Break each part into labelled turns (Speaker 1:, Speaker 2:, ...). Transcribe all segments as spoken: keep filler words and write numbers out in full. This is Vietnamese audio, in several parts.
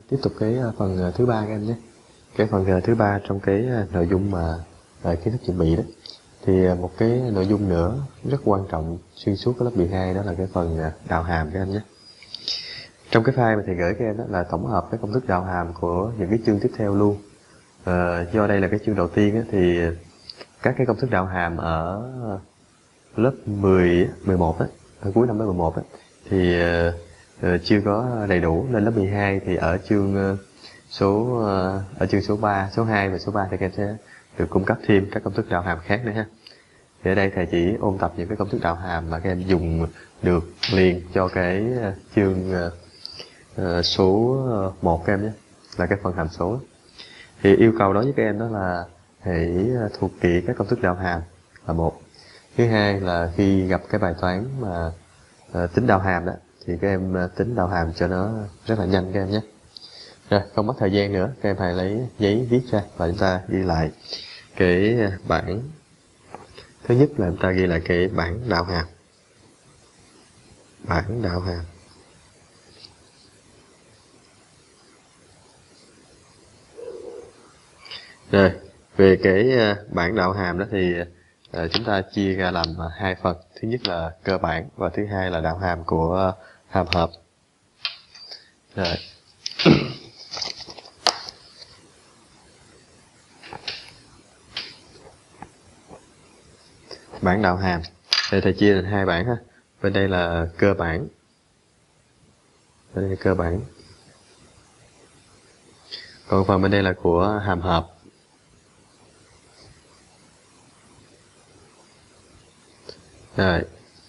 Speaker 1: Tiếp tục cái phần thứ ba các em nhé. Cái phần thứ ba trong cái nội dung mà kiến thức chuẩn bị đó, thì một cái nội dung nữa rất quan trọng xuyên suốt cái lớp mười hai, đó là cái phần đạo hàm các em nhé. Trong cái file mà thầy gửi các em đó là tổng hợp cái công thức đạo hàm của những cái chương tiếp theo luôn. À, do đây là cái chương đầu tiên á, thì các cái công thức đạo hàm ở lớp mười, mười một á, ở cuối năm lớp mười một á, thì uh, chưa có đầy đủ, nên lớp mười hai thì ở chương uh, số uh, ở chương số ba, số hai và số ba thì các em sẽ được cung cấp thêm các công thức đạo hàm khác nữa ha. Thì ở đây thầy chỉ ôn tập những cái công thức đạo hàm mà các em dùng được liền cho cái uh, chương uh, uh, số một các em nhé, là cái phần hàm số. Thì yêu cầu đối với các em đó là hãy thuộc kỹ các công thức đạo hàm là một. Thứ hai là khi gặp cái bài toán mà uh, tính đạo hàm đó, thì các em uh, tính đạo hàm cho nó rất là nhanh các em nhé. Rồi, không mất thời gian nữa, các em hãy lấy giấy viết ra và chúng ta ghi lại cái bảng. Thứ nhất là chúng ta ghi lại cái bảng đạo hàm. Bảng đạo hàm. Rồi, về cái bảng đạo hàm đó thì uh, chúng ta chia ra làm hai phần. Thứ nhất là cơ bản và thứ hai là đạo hàm của hàm hợp. Rồi. Bảng đạo hàm thì thầy chia thành hai bảng ha. Bên đây là cơ bản, bên đây là cơ bản, còn phần bên đây là của hàm hợp. Rồi,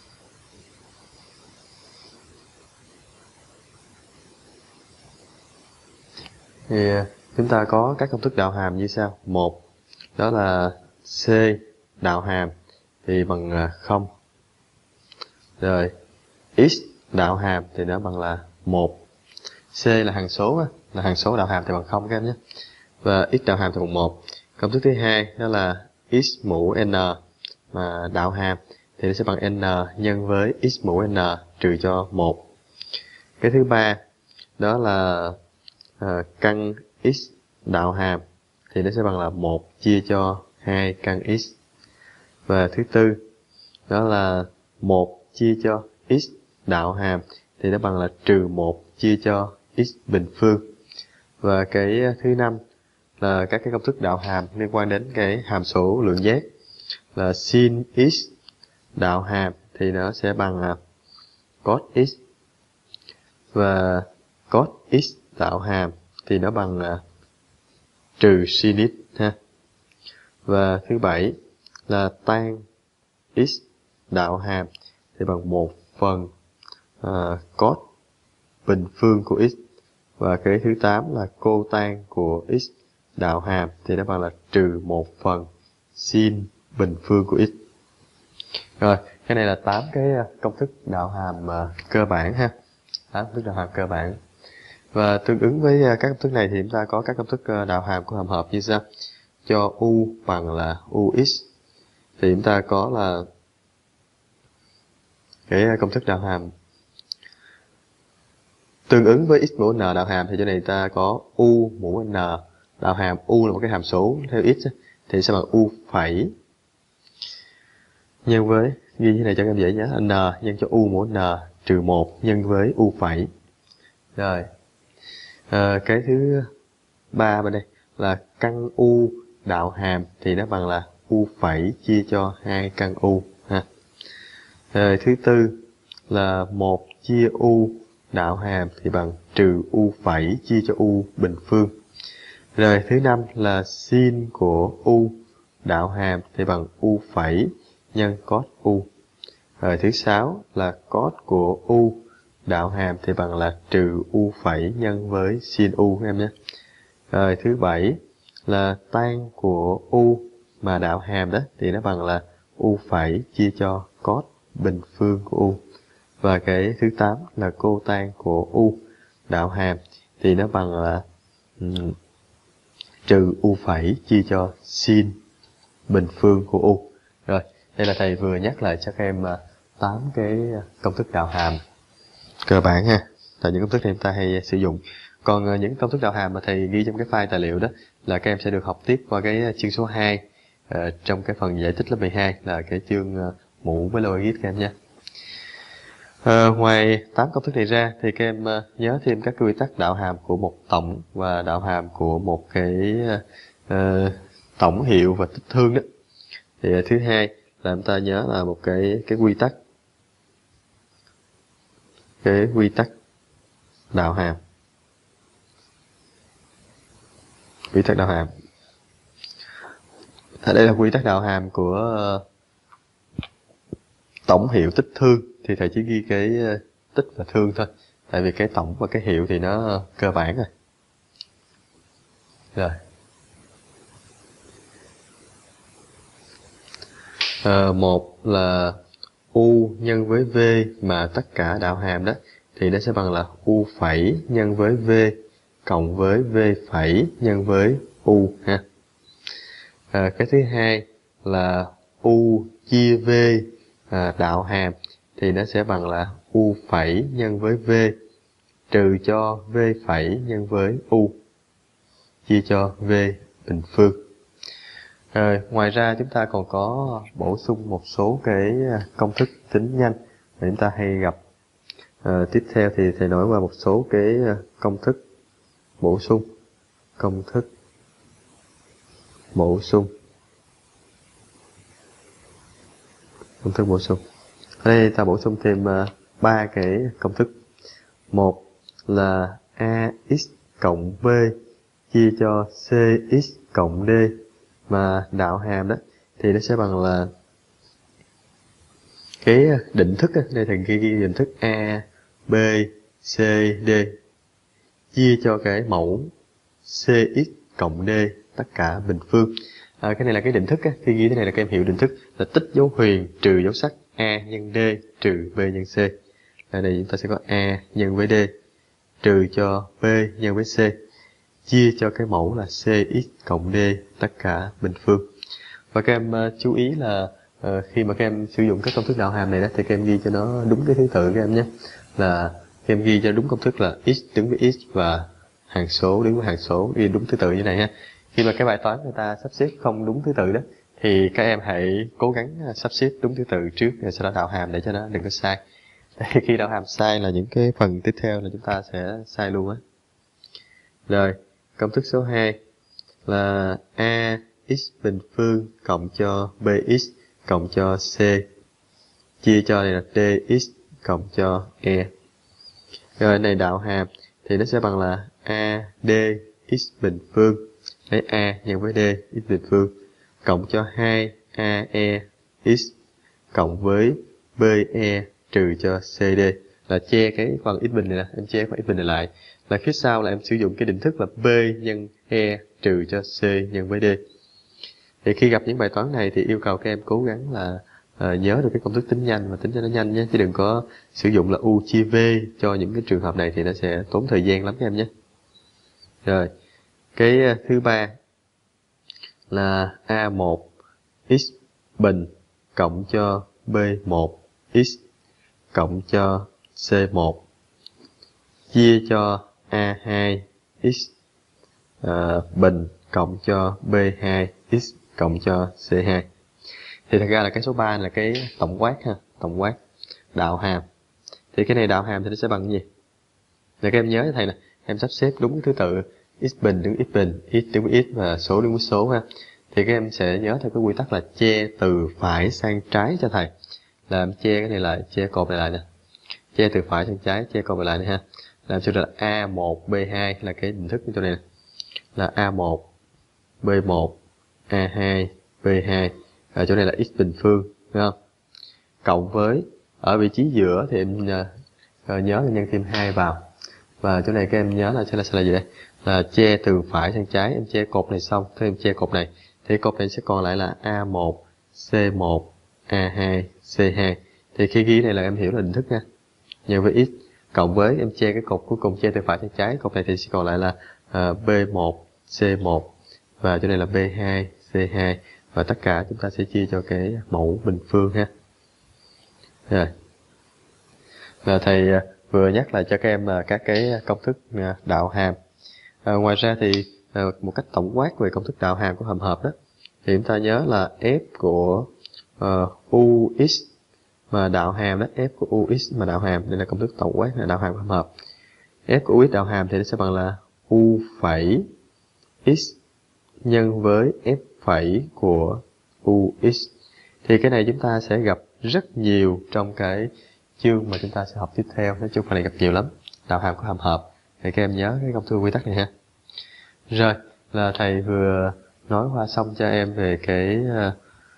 Speaker 1: thì chúng ta có các công thức đạo hàm như sau. Một, đó là C đạo hàm thì bằng không. Rồi, X đạo hàm thì nó bằng là một. C là hằng số, là hằng số đạo hàm thì bằng không các em nhé. Và X đạo hàm thì bằng một. Công thức thứ hai đó là X mũ N mà đạo hàm thì nó sẽ bằng N nhân với X mũ N trừ cho một. Cái thứ ba đó là uh, căn X đạo hàm thì nó sẽ bằng là một chia cho hai căn X. Và thứ tư đó là một chia cho X đạo hàm thì nó bằng là trừ một chia cho X bình phương. Và cái thứ năm là các cái công thức đạo hàm liên quan đến cái hàm số lượng giác, là sin X đạo hàm thì nó sẽ bằng là cos X, và cos X đạo hàm thì nó bằng là trừ sin X ha. Và thứ bảy là tan X đạo hàm thì bằng một phần uh, cos bình phương của X. Và cái thứ tám là cotan của X đạo hàm thì nó bằng là trừ một phần sin bình phương của X. Rồi, cái này là tám cái công thức đạo hàm uh, cơ bản ha. tám công thức đạo hàm cơ bản. Và tương ứng với uh, các công thức này thì chúng ta có các công thức uh, đạo hàm của hàm hợp như sau. Cho U bằng là Ux thì chúng ta có là cái công thức đạo hàm tương ứng với x mũ n đạo hàm, thì chỗ này ta có u mũ n đạo hàm. U là một cái hàm số theo x thì sẽ bằng u phẩy nhân với, ghi như này cho các em dễ nhớ, n nhân cho u mũ n trừ một nhân với u phẩy. Rồi, à, cái thứ ba bên đây là căn u đạo hàm thì nó bằng là u phẩy chia cho hai căn u ha. Rồi, thứ tư là một chia u đạo hàm thì bằng trừ u phẩy chia cho u bình phương. Rồi, thứ năm là sin của u đạo hàm thì bằng u phẩy nhân cos u. Rồi, thứ sáu là cos của u đạo hàm thì bằng là trừ u phẩy nhân với sin u các em nhé. Rồi, thứ bảy là tan của u mà đạo hàm đó thì nó bằng là u phẩy chia cho cos bình phương của u. Và cái thứ tám là cotan của u đạo hàm thì nó bằng là um, trừ u phẩy chia cho sin bình phương của u. Rồi, đây là thầy vừa nhắc lại cho các em tám cái công thức đạo hàm cơ bản ha, là những công thức này chúng ta hay sử dụng. Còn uh, những công thức đạo hàm mà thầy ghi trong cái file tài liệu đó là các em sẽ được học tiếp qua cái chương số hai uh, trong cái phần giải thích lớp mười hai, là cái chương uh, mũ với logic các em nhé. Uh, ngoài tám công thức này ra thì các em uh, nhớ thêm các quy tắc đạo hàm của một tổng và đạo hàm của một cái uh, tổng hiệu và tích thương đó. Thì uh, thứ hai là chúng ta nhớ là một cái cái quy tắc cái quy tắc đạo hàm quy tắc đạo hàm ở đây là quy tắc đạo hàm của uh, tổng hiệu tích thương. Thì thầy chỉ ghi cái uh, tích và thương thôi, tại vì cái tổng và cái hiệu thì nó uh, cơ bản rồi. Rồi uh, một là u nhân với v mà tất cả đạo hàm đó thì nó sẽ bằng là u phẩy nhân với v cộng với v phẩy nhân với u ha. À, cái thứ hai là u chia v à, đạo hàm thì nó sẽ bằng là u phẩy nhân với v trừ cho v phẩy nhân với u chia cho v bình phương. À, ngoài ra chúng ta còn có bổ sung một số cái công thức tính nhanh mà chúng ta hay gặp. À, tiếp theo thì thầy nói qua một số cái công thức bổ sung công thức bổ sung công thức bổ sung ở đây ta bổ sung thêm ba uh, cái công thức. Một là ax cộng b chia cho cx cộng d mà đạo hàm đó thì nó sẽ bằng là cái định thức đó, đây thầy ghi ghi định thức a b c d chia cho cái mẫu cx cộng d tất cả bình phương. À, cái này là cái định thức á. Khi ghi thế này là các em hiểu định thức là tích dấu huyền trừ dấu sắc a nhân d trừ b nhân c. Ở đây chúng ta sẽ có a nhân với d trừ cho b nhân với c chia cho cái mẫu là cx cộng d tất cả bình phương. Và các em uh, chú ý là uh, khi mà các em sử dụng các công thức đạo hàm này đó thì các em ghi cho nó đúng cái thứ tự các em nhé. Là các em ghi cho đúng công thức là x đứng với x và hằng số đứng với hằng số, ghi đúng thứ tự như này ha. Khi mà cái bài toán người ta sắp xếp không đúng thứ tự đó thì các em hãy cố gắng sắp xếp đúng thứ tự trước rồi sau đó đạo hàm để cho nó đừng có sai. Khi đạo hàm sai là những cái phần tiếp theo là chúng ta sẽ sai luôn á. Rồi, công thức số hai là ax bình phương cộng cho bx cộng cho c chia cho này là dx cộng cho e. Rồi này đạo hàm thì nó sẽ bằng là a d x bình phương lấy a nhân với d x bình phương cộng cho hai a e x cộng với be trừ cho cd, là che cái phần x bình này nè, em che phần x bình này lại, là phía sau là em sử dụng cái định thức là b nhân e trừ cho c nhân với d. Thì khi gặp những bài toán này thì yêu cầu các em cố gắng là uh, nhớ được cái công thức tính nhanh và tính cho nó nhanh nhé, chứ đừng có sử dụng là u chia v cho những cái trường hợp này thì nó sẽ tốn thời gian lắm các em nhé. Rồi, cái uh, thứ ba là a một x bình cộng cho b một x cộng cho c một chia cho a hai x uh, bình cộng cho b hai x cộng cho c hai. Thì thật ra là cái số ba là cái tổng quát ha, tổng quát đạo hàm. Thì cái này đạo hàm thì nó sẽ bằng cái gì? Là các em nhớ thầy nè, em sắp xếp đúng thứ tự x bình đứng x bình, x đứng với x và số đứng với số ha. Thì các em sẽ nhớ theo cái quy tắc là che từ phải sang trái cho thầy. Là em che cái này lại, che cột này lại nè. Che từ phải sang trái, che cột này lại nè ha. Làm cho là a một b hai là cái định thức của chỗ này nè. Là a một b một a hai b hai, ở chỗ này là x bình phương, phải không? Cộng với ở vị trí giữa thì em uh, nhớ là nhân thêm hai vào. Và chỗ này các em nhớ là sẽ là, sẽ là gì đây? Là che từ phải sang trái, em che cột này xong, thế em che cột này. Thì cột này sẽ còn lại là a một c một a hai c hai. Thì khi ghi này là em hiểu là định thức nha. Nhân với x cộng với em che cái cột cuối cùng, che từ phải sang trái, cột này thì sẽ còn lại là uh, b một c một và chỗ này là b hai c hai, và tất cả chúng ta sẽ chia cho cái mẫu bình phương ha. Rồi. Và thầy vừa nhắc lại cho các em là các cái công thức đạo hàm. À, ngoài ra thì à, một cách tổng quát về công thức đạo hàm của hàm hợp đó, thì chúng ta nhớ là f của uh, ux mà đạo hàm đó, f của ux mà đạo hàm, đây là công thức tổng quát là đạo hàm của hàm hợp. F của ux đạo hàm thì nó sẽ bằng là u phẩy x nhân với f phẩy của ux. Thì cái này chúng ta sẽ gặp rất nhiều trong cái chương mà chúng ta sẽ học tiếp theo. Nói chung phần này gặp nhiều lắm, đạo hàm của hàm hợp. Thì các em nhớ cái công thức quy tắc này ha. Rồi, là thầy vừa nói qua xong cho em về cái uh,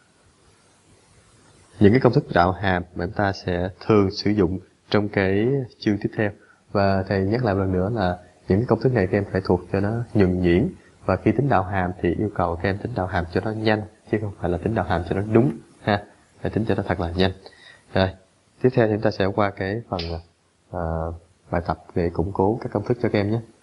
Speaker 1: những cái công thức đạo hàm mà chúng ta sẽ thường sử dụng trong cái chương tiếp theo. Và thầy nhắc lại một lần nữa là những cái công thức này các em phải thuộc cho nó nhuần nhuyễn, và khi tính đạo hàm thì yêu cầu các em tính đạo hàm cho nó nhanh, chứ không phải là tính đạo hàm cho nó đúng ha, phải tính cho nó thật là nhanh. Rồi, tiếp theo thì chúng ta sẽ qua cái phần uh, bài tập để củng cố các công thức cho các em nhé.